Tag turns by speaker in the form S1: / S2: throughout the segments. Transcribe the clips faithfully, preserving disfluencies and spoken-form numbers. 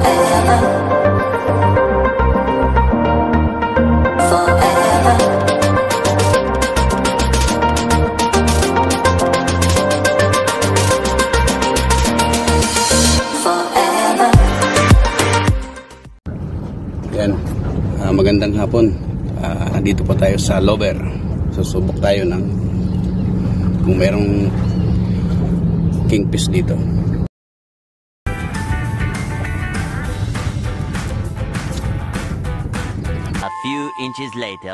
S1: Yan, uh, magandang hapon. Uh, nandito po tayo sa Lover. Susubok tayo ng kung merong kingfish dito.
S2: A few inches later.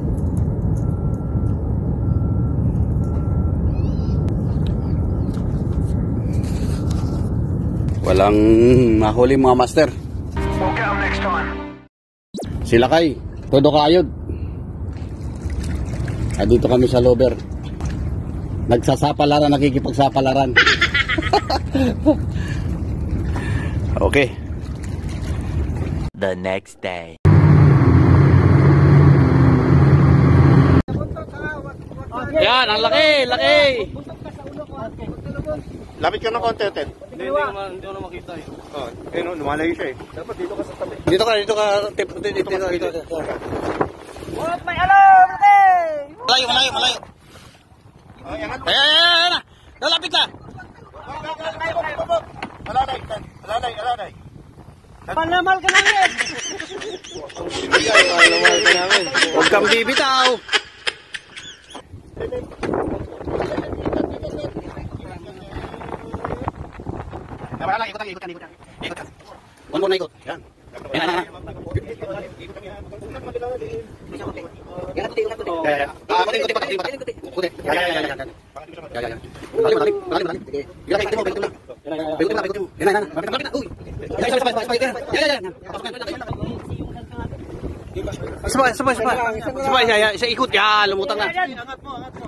S1: Walang mahuli mga master.
S3: Okay, next time.
S1: Sila kay, todo kayod. Ah, dito kami sa Lover. Nagsasapalaran, nakikipagsapalaran. Okay.
S2: The next day.
S1: Yan, ang laki, laki.
S4: Lapit ka ng konti, Ted.
S5: Hindi, hindi ko hindi ko na makita eh.
S4: Oh, eh no, lumalayo siya eh.
S5: Dapat dito ka sa tabi.
S1: Dito ka, dito ka, tip, dito, dito, dito, dito.
S3: What, may alam, okay!
S1: Malayo, malayo, malayo.
S4: Oh, yan nga.
S1: Ayan, ayan, ayan, ayan. Lalapit na.
S4: Alanay, Ted. Alanay, alanay.
S3: Panamal ka na rin!
S5: Malamal ka namin.
S1: Huwag kang bibitaw. Wala lang, ikot lang, ikot lang, ikot lang. Ikot lang. One more na ikot. Yan. Yan, yan, yan. Yan, kuti, yan, kuti. Yan, yan, yan. Ah, kuti, kuti, kuti, kuti. Kuti. Yan, yan, yan, yan, yan. Yan, yan, yan. Malalim, malalim, malalim, malalim. Yan, yan, yan, yan. Ikot mo, ikot mo. Yan, yan, yan. Malapit na, malapit na. Uy. Yan, yan, sabay, sabay, sabay. Yan, yan, yan. Sabay, sabay, sabay. Sabay, yan, yan. Isa ikot. Yan, lumutang na.
S4: Angat mo, angat mo.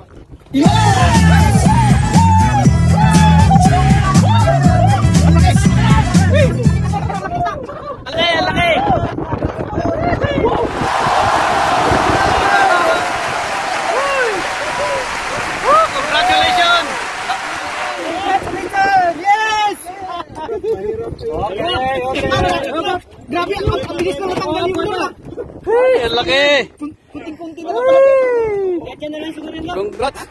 S3: Grabe, ang bilis na natanggalin mo na.
S1: Hey, ang laki.
S3: Kunting-kunti na lang palapit. Kaya dyan na lang siguro yun lang.
S1: Congrats.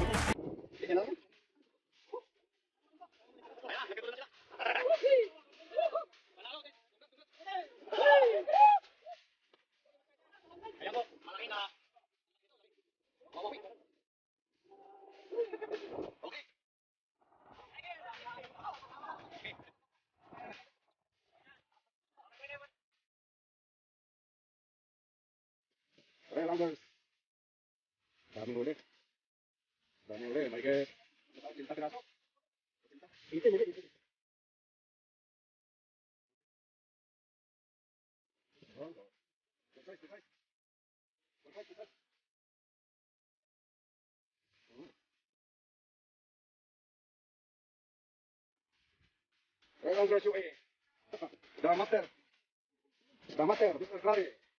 S4: Okay lang, guys. Daming huli. Daming huli. May kaya. Pinta piraso. Itin, itin, itin. Okay lang, guys. Yung eh. Damater. Damater. Dito klari.